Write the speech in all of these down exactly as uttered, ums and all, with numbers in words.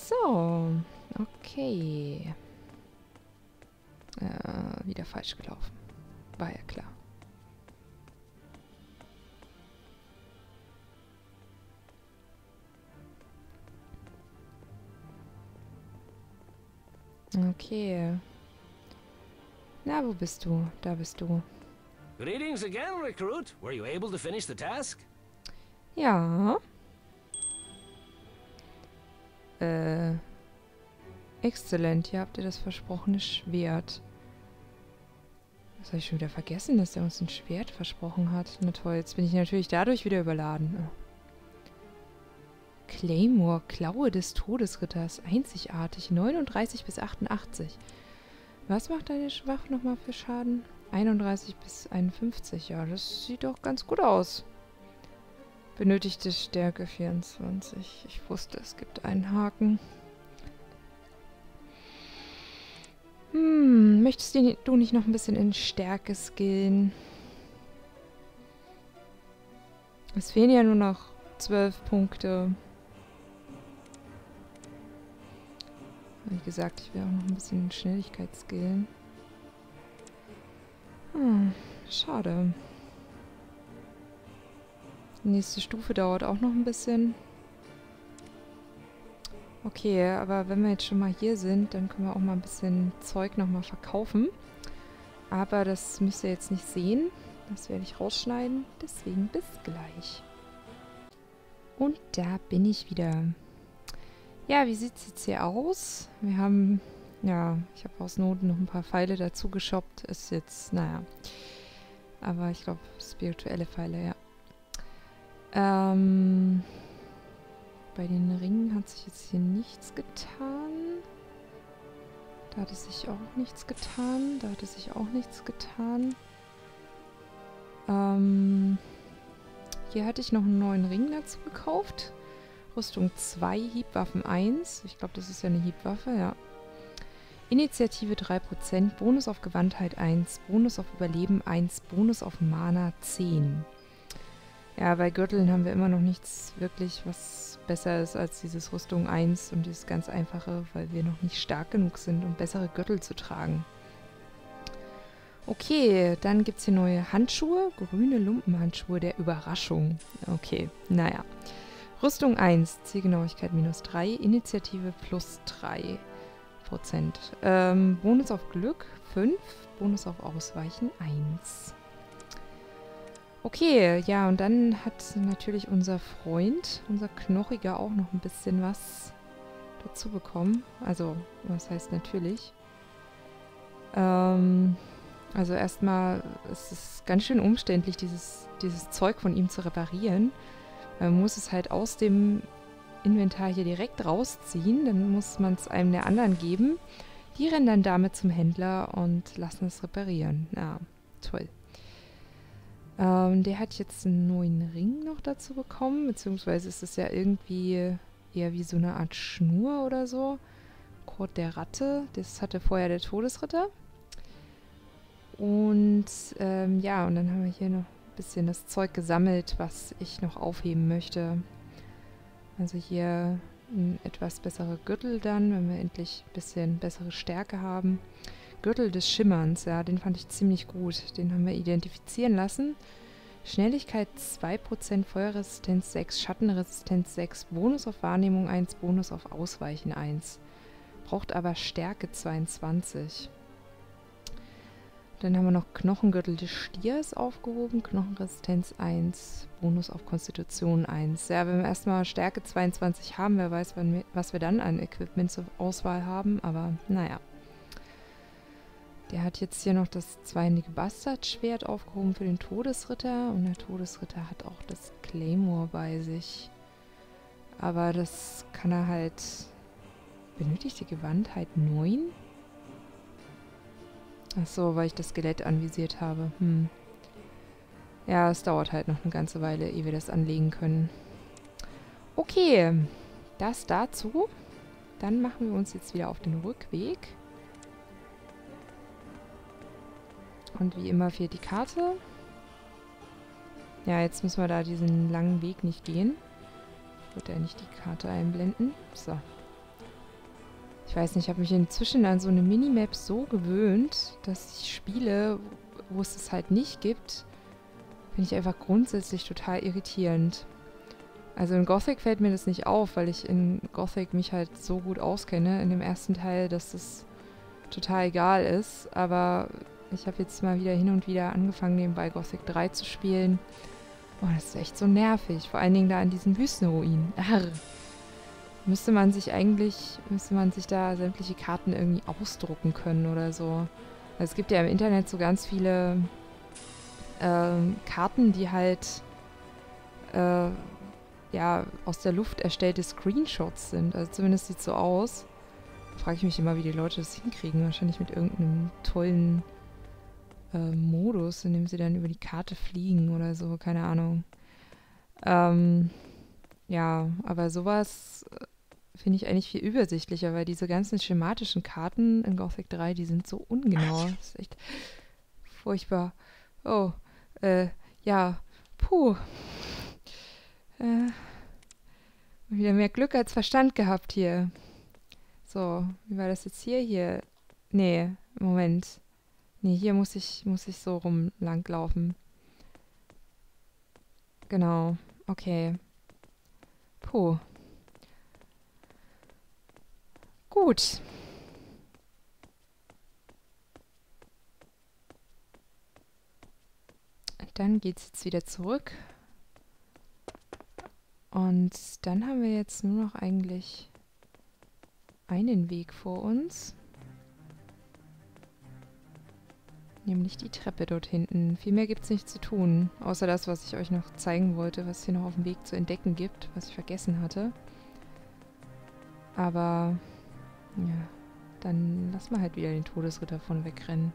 So, okay. Äh, wieder falsch gelaufen. War ja klar. Okay. Na, wo bist du? Da bist du. Greetings again, recruit. Were you able to finish the task? Ja. Äh. Exzellent. Hier habt ihr das versprochene Schwert. Das habe ich schon wieder vergessen, dass er uns ein Schwert versprochen hat. Na toll, jetzt bin ich natürlich dadurch wieder überladen. Oh. Claymore, Klaue des Todesritters. Einzigartig. neununddreißig bis achtundachtzig. Was macht deine Waffe nochmal für Schaden? einunddreißig bis einundfünfzig. Ja, das sieht doch ganz gut aus. Benötigte Stärke vierundzwanzig. Ich wusste, es gibt einen Haken. Hm, möchtest du nicht noch ein bisschen in Stärke skillen? Es fehlen ja nur noch zwölf Punkte. Wie gesagt, ich will auch noch ein bisschen Schnelligkeit skillen. Hm, schade. Die nächste Stufe dauert auch noch ein bisschen. Okay, aber wenn wir jetzt schon mal hier sind, dann können wir auch mal ein bisschen Zeug nochmal verkaufen. Aber das müsst ihr jetzt nicht sehen. Das werde ich rausschneiden. Deswegen bis gleich. Und da bin ich wieder. Ja, wie sieht es jetzt hier aus? Wir haben, ja, ich habe aus Not noch ein paar Pfeile dazu geshoppt. Ist jetzt, naja. Aber ich glaube, spirituelle Pfeile, ja. Ähm... Bei den Ringen hat sich jetzt hier nichts getan. Da hatte sich auch nichts getan. Da hatte sich auch nichts getan. Ähm, hier hatte ich noch einen neuen Ring dazu gekauft. Rüstung zwei, Hiebwaffen eins. Ich glaube, das ist ja eine Hiebwaffe, ja. Initiative drei Prozent, Bonus auf Gewandtheit eins, Bonus auf Überleben eins, Bonus auf Mana zehn. Ja, bei Gürteln haben wir immer noch nichts wirklich, was besser ist als dieses Rüstung eins und dieses ganz einfache, weil wir noch nicht stark genug sind, um bessere Gürtel zu tragen. Okay, dann gibt es hier neue Handschuhe, grüne Lumpenhandschuhe der Überraschung. Okay, naja. Rüstung eins, Zielgenauigkeit minus drei, Initiative plus drei Prozent. Ähm, Bonus auf Glück fünf, Bonus auf Ausweichen eins. Okay, ja, und dann hat natürlich unser Freund, unser Knochiger, auch noch ein bisschen was dazu bekommen. Also, was heißt natürlich? Ähm, also erstmal ist es ganz schön umständlich, dieses, dieses Zeug von ihm zu reparieren. Man muss es halt aus dem Inventar hier direkt rausziehen, dann muss man es einem der anderen geben. Die rennen dann damit zum Händler und lassen es reparieren. Ja, toll. Ähm, der hat jetzt einen neuen Ring noch dazu bekommen, beziehungsweise ist es ja irgendwie eher wie so eine Art Schnur oder so. Kord der Ratte, das hatte vorher der Todesritter. Und ähm, ja, und dann haben wir hier noch ein bisschen das Zeug gesammelt, was ich noch aufheben möchte. Also hier ein etwas bessere Gürtel dann, wenn wir endlich ein bisschen bessere Stärke haben. Gürtel des Schimmerns, ja, den fand ich ziemlich gut. Den haben wir identifizieren lassen. Schnelligkeit zwei Prozent, Feuerresistenz sechs, Schattenresistenz sechs, Bonus auf Wahrnehmung eins, Bonus auf Ausweichen eins. Braucht aber Stärke zweiundzwanzig. Dann haben wir noch Knochengürtel des Stiers aufgehoben, Knochenresistenz eins, Bonus auf Konstitution eins. Ja, wenn wir erstmal Stärke zweiundzwanzig haben, wer weiß, wann wir, was wir dann an Equipment zur Auswahl haben, aber naja. Der hat jetzt hier noch das zweihändige Bastardschwert aufgehoben für den Todesritter. Und der Todesritter hat auch das Claymore bei sich. Aber das kann er halt... Benötigt die Gewandtheit neun? Achso, weil ich das Skelett anvisiert habe. Hm. Ja, es dauert halt noch eine ganze Weile, ehe wir das anlegen können. Okay, das dazu. Dann machen wir uns jetzt wieder auf den Rückweg. Und wie immer fehlt die Karte. Ja, jetzt müssen wir da diesen langen Weg nicht gehen. Wird er nicht die Karte einblenden. So. Ich weiß nicht, ich habe mich inzwischen an so eine Minimap so gewöhnt, dass ich Spiele, wo es es halt nicht gibt, finde ich einfach grundsätzlich total irritierend. Also in Gothic fällt mir das nicht auf, weil ich in Gothic mich halt so gut auskenne in dem ersten Teil, dass das total egal ist. Aber ich habe jetzt mal wieder hin und wieder angefangen, nebenbei Gothic drei zu spielen. Oh, das ist echt so nervig. Vor allen Dingen da in diesen Wüstenruinen. Arr. Müsste man sich eigentlich, müsste man sich da sämtliche Karten irgendwie ausdrucken können oder so. Also es gibt ja im Internet so ganz viele ähm, Karten, die halt äh, ja, aus der Luft erstellte Screenshots sind. Also zumindest sieht es so aus. Da frage ich mich immer, wie die Leute das hinkriegen. Wahrscheinlich mit irgendeinem tollen äh, Modus, in dem sie dann über die Karte fliegen oder so. Keine Ahnung. Ähm, ja, aber sowas äh, finde ich eigentlich viel übersichtlicher, weil diese ganzen schematischen Karten in Gothic drei, die sind so ungenau. Das ist echt furchtbar. Oh, äh, ja, puh. Äh, wieder mehr Glück als Verstand gehabt hier. So, wie war das jetzt hier? Hier. Nee, Moment. Nee, hier muss ich, muss ich so rum langlaufen. Genau. Okay. Puh. Gut. Dann geht's jetzt wieder zurück. Und dann haben wir jetzt nur noch eigentlich einen Weg vor uns. Nämlich die Treppe dort hinten. Viel mehr gibt es nicht zu tun. Außer das, was ich euch noch zeigen wollte, was es hier noch auf dem Weg zu entdecken gibt, was ich vergessen hatte. Aber, ja, dann lassen wir halt wieder den Todesritter von wegrennen.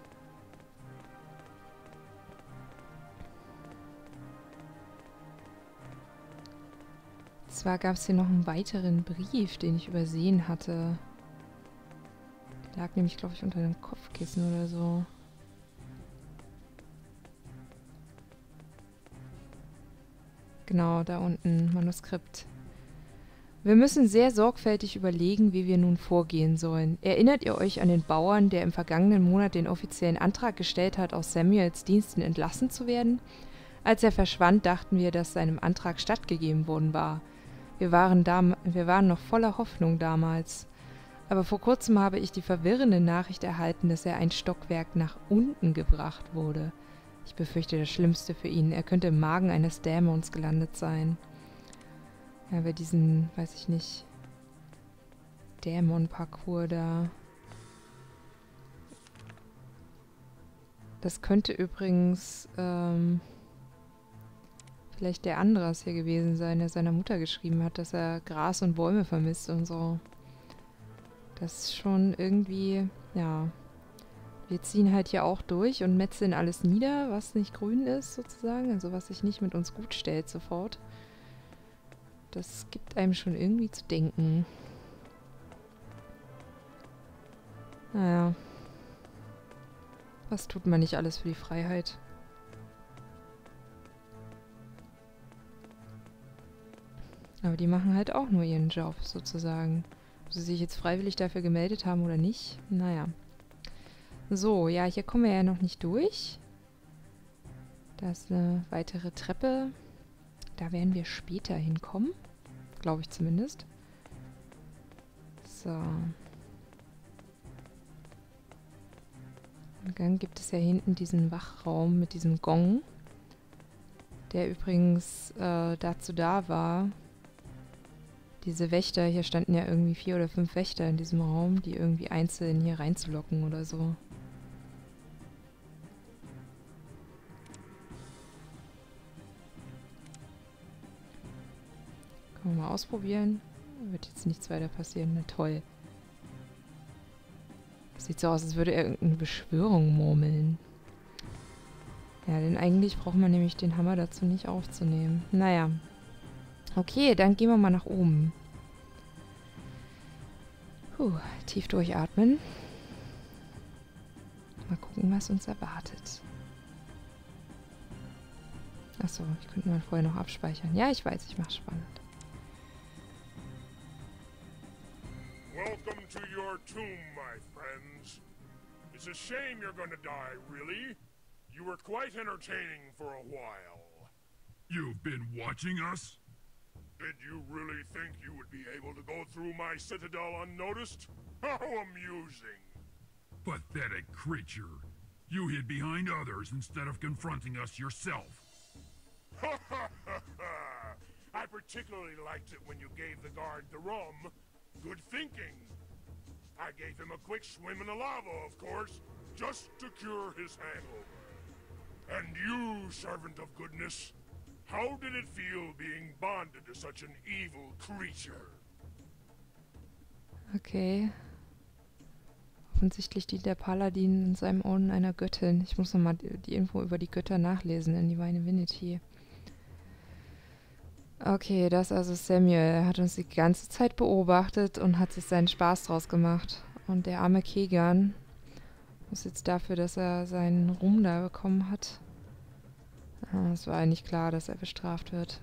Zwar gab es hier noch einen weiteren Brief, den ich übersehen hatte. Der lag nämlich, glaube ich, unter einem Kopfkissen oder so. Genau, da unten, Manuskript. Wir müssen sehr sorgfältig überlegen, wie wir nun vorgehen sollen. Erinnert ihr euch an den Bauern, der im vergangenen Monat den offiziellen Antrag gestellt hat, aus Samuels Diensten entlassen zu werden? Als er verschwand, dachten wir, dass seinem Antrag stattgegeben worden war. Wir waren, dam- wir waren noch voller Hoffnung damals. Aber vor kurzem habe ich die verwirrende Nachricht erhalten, dass er ein Stockwerk nach unten gebracht wurde. Ich befürchte das Schlimmste für ihn. Er könnte im Magen eines Dämons gelandet sein. Ja, bei diesem, weiß ich nicht, Dämon-Parcours da. Das könnte übrigens ähm, vielleicht der Andras hier gewesen sein, der seiner Mutter geschrieben hat, dass er Gras und Bäume vermisst und so. Das ist schon irgendwie, ja. Wir ziehen halt hier auch durch und metzeln alles nieder, was nicht grün ist sozusagen. Also was sich nicht mit uns gut stellt sofort. Das gibt einem schon irgendwie zu denken. Naja. Was tut man nicht alles für die Freiheit? Aber die machen halt auch nur ihren Job, sozusagen. Ob sie sich jetzt freiwillig dafür gemeldet haben oder nicht, naja. So, ja, hier kommen wir ja noch nicht durch. Da ist eine weitere Treppe. Da werden wir später hinkommen. Glaube ich zumindest. So. Und dann gibt es ja hinten diesen Wachraum mit diesem Gong. Der übrigens äh, dazu da war. Diese Wächter, hier standen ja irgendwie vier oder fünf Wächter in diesem Raum, die irgendwie einzeln hier reinzulocken oder so. Können wir mal ausprobieren. Wird jetzt nichts weiter passieren. Na toll. Sieht so aus, als würde er irgendeine Beschwörung murmeln. Ja, denn eigentlich braucht man nämlich den Hammer dazu nicht aufzunehmen. Naja. Okay, dann gehen wir mal nach oben. Puh, tief durchatmen. Mal gucken, was uns erwartet. Achso, ich könnte mal vorher noch abspeichern. Ja, ich weiß, ich mach's spannend. Welcome Welcome to your tomb, my friends. It's a shame you're gonna die, really. You were quite entertaining for a while. You've been watching us? Did you really think you would be able to go through my citadel unnoticed? How amusing. Pathetic creature. You hid behind others instead of confronting us yourself. Ha ha ha ha! I particularly liked it when you gave the guard the rum. Good thinking. I gave him a quick swim in the lava, of course, just to cure his hangover. And you, servant of goodness, how did it feel being bonded to such an evil creature? Okay. Offensichtlich dient der Paladin in seinem Orden einer Göttin. Ich muss nochmal die, die Info über die Götter nachlesen in Divine Divinity. Okay, das ist also Samuel. Er hat uns die ganze Zeit beobachtet und hat sich seinen Spaß draus gemacht. Und der arme Kegan muss jetzt dafür, dass er seinen Ruhm da bekommen hat. Es war eigentlich klar, dass er bestraft wird.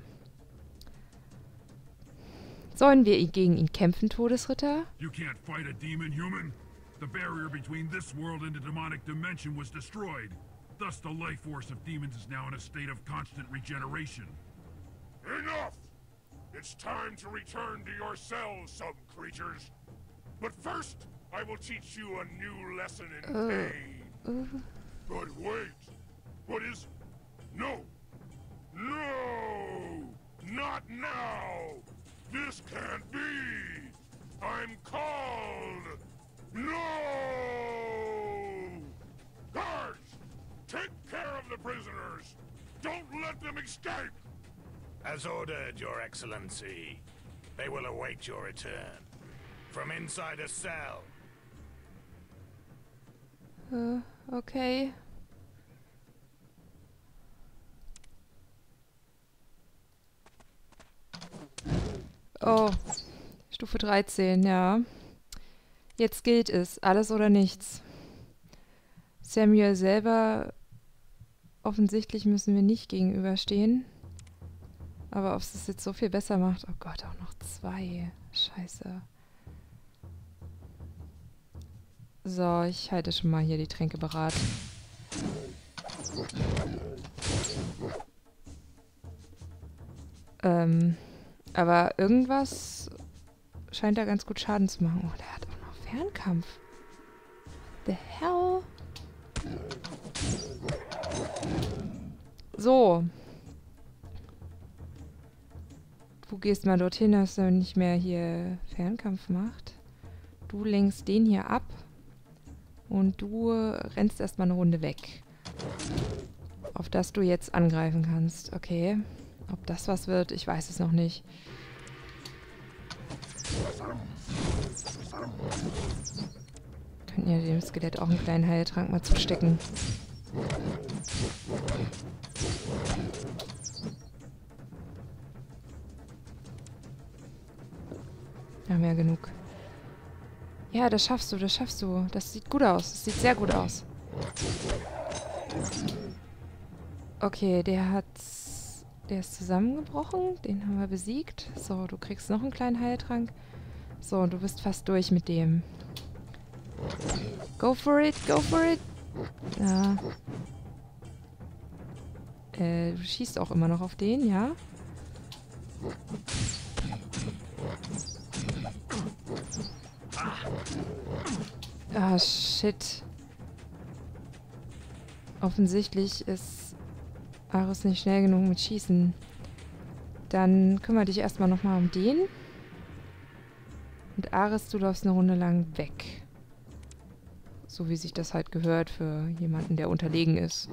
Sollen wir gegen ihn kämpfen, Todesritter? You can't fight a demon, human. The barrier between this world and the demonic dimension was destroyed. Thus the life force of demons is now in a state of constant regeneration. Enough! It's time to return to your cells, sub-creatures. But first, I will teach you a new lesson in Uh, pain. uh. But wait! What is... No! No! Not now! This can't be! I'm called... No! Guards! Take care of the prisoners! Don't let them escape! As ordered, Your Excellency. They will await your return. From inside a cell. Uh, okay. Oh, Stufe dreizehn, ja. Jetzt gilt es, alles oder nichts. Samuel selber, offensichtlich müssen wir nicht gegenüberstehen. Aber ob es das jetzt so viel besser macht... Oh Gott, auch noch zwei. Scheiße. So, ich halte schon mal hier die Tränke bereit. Ähm, aber irgendwas scheint da ganz gut Schaden zu machen. Oh, der hat auch noch Fernkampf. The hell? So. Du gehst mal dorthin, dass er nicht mehr hier Fernkampf macht. Du lenkst den hier ab. Und du rennst erstmal eine Runde weg. Auf das du jetzt angreifen kannst. Okay. Ob das was wird, ich weiß es noch nicht. Könnten ja dem Skelett auch einen kleinen Heiltrank mal zustecken. Wir haben ja genug. Ja, das schaffst du, das schaffst du. Das sieht gut aus. Das sieht sehr gut aus. Okay, der hat... Der ist zusammengebrochen. Den haben wir besiegt. So, du kriegst noch einen kleinen Heiltrank. So, und du bist fast durch mit dem. Go for it, go for it. Ja. Äh, du schießt auch immer noch auf den, ja? Ah, shit. Offensichtlich ist Ares nicht schnell genug mit Schießen. Dann kümmere dich erstmal nochmal um den. Und Ares, du läufst eine Runde lang weg. So wie sich das halt gehört für jemanden, der unterlegen ist.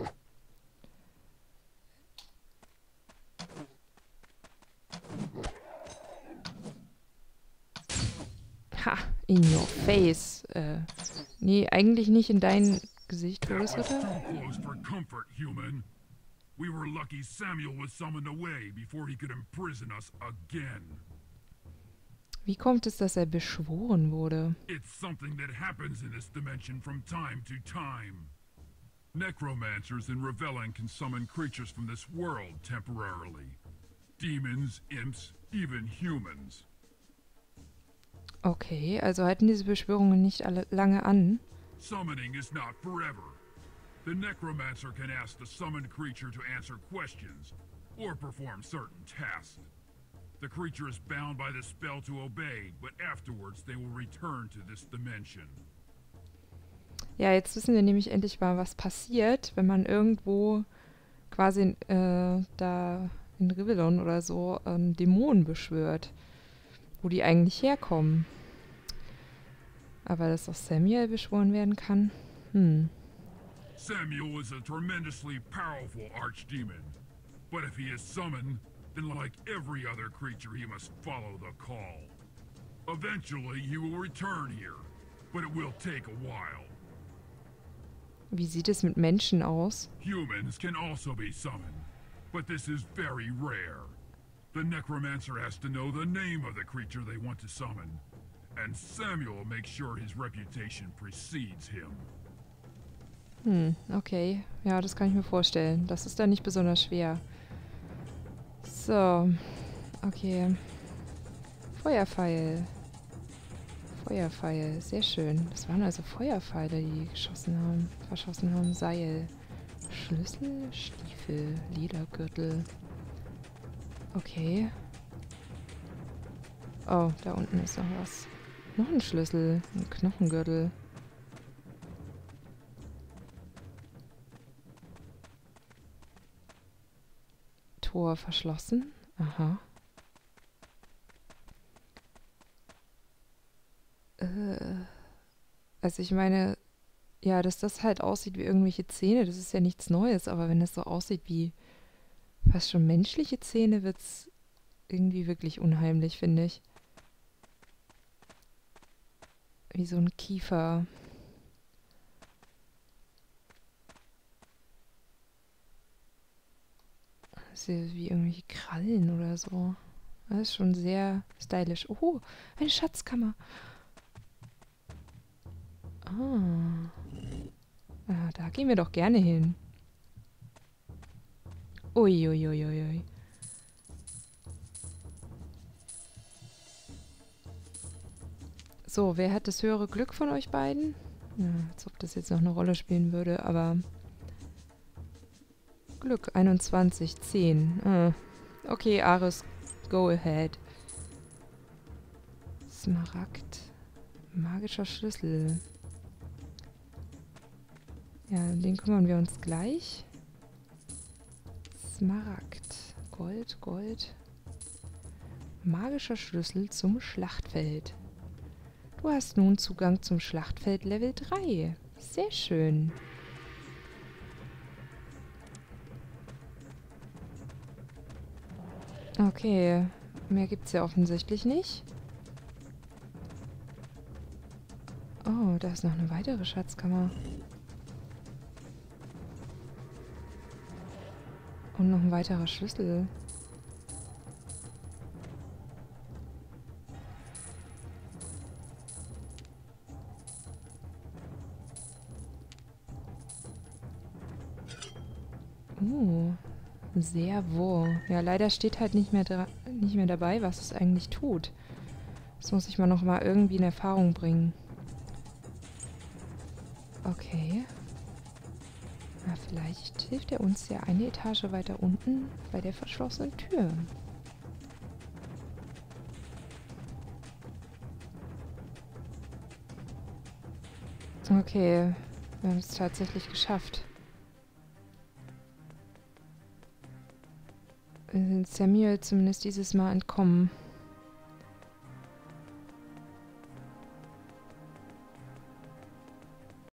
Ha, in your face. Äh, nee, eigentlich nicht in dein Gesicht, Todesritter. Close for comfort, human. We were lucky Samuel was summoned away before he could imprison us again. Wie kommt es, dass er beschworen wurde? It's something that happens in this dimension from time to time. Necromancers in Revelling can summon creatures from this world temporarily. Demons, imps, even humans. Okay, also halten diese Beschwörungen nicht alle lange an. Summoning is not forever. The necromancer can ask the summoned creature to answer questions or perform certain tasks. The creature is bound by the spell to obey, but afterwards they will return to this dimension. Ja, jetzt wissen wir nämlich endlich mal, was passiert, wenn man irgendwo quasi äh, da in Rivellon oder so ähm, Dämonen beschwört. Wo die eigentlich herkommen. Aber dass auch Samuel beschworen werden kann? Hm. Samuel is a tremendously powerful archdemon. But if he is summoned, then like every other creature he must follow the call. Eventually he will return here, but it will take a while. Wie sieht es mit Menschen aus? Humans can also be summoned, but this is very rare. The necromancer has to know the name of the creature they want to summon, and Samuel makes sure his reputation precedes him. Hm, okay. Ja, das kann ich mir vorstellen. Das ist dann nicht besonders schwer. So. Okay. Feuerpfeil. Feuerpfeil. Sehr schön. Das waren also Feuerpfeile, die geschossen haben. Verschossen haben. Seil. Schlüssel, Stiefel, Ledergürtel. Okay. Oh, da unten ist noch was. Noch ein Schlüssel. Ein Knochengürtel. Tor verschlossen. Aha. Äh. Also ich meine, ja, dass das halt aussieht wie irgendwelche Zähne, das ist ja nichts Neues, aber wenn das so aussieht wie fast schon menschliche Zähne, wird's irgendwie wirklich unheimlich, finde ich. Wie so ein Kiefer. Das ist ja wie irgendwelche Krallen oder so. Das ist schon sehr stylisch. Oh, eine Schatzkammer. Ah. Ah, da gehen wir doch gerne hin. Uiuiuiui. Ui, ui, ui. So, wer hat das höhere Glück von euch beiden? Ja, als ob das jetzt noch eine Rolle spielen würde, aber... Glück, einundzwanzig, zehn. Ah. Okay, Aris, go ahead. Smaragd. Magischer Schlüssel. Ja, den kümmern wir uns gleich. Smaragd. Gold, Gold. Magischer Schlüssel zum Schlachtfeld. Du hast nun Zugang zum Schlachtfeld Level drei. Sehr schön. Okay, mehr gibt's ja offensichtlich nicht. Oh, da ist noch eine weitere Schatzkammer. Und noch ein weiterer Schlüssel. Uh, Servo. Ja, leider steht halt nicht mehr, dra nicht mehr dabei, was es eigentlich tut. Das muss ich mal noch mal irgendwie in Erfahrung bringen. Okay. Na, vielleicht hilft er uns ja eine Etage weiter unten bei der verschlossenen Tür. Okay, wir haben es tatsächlich geschafft. Wir sind Samuel zumindest dieses Mal entkommen.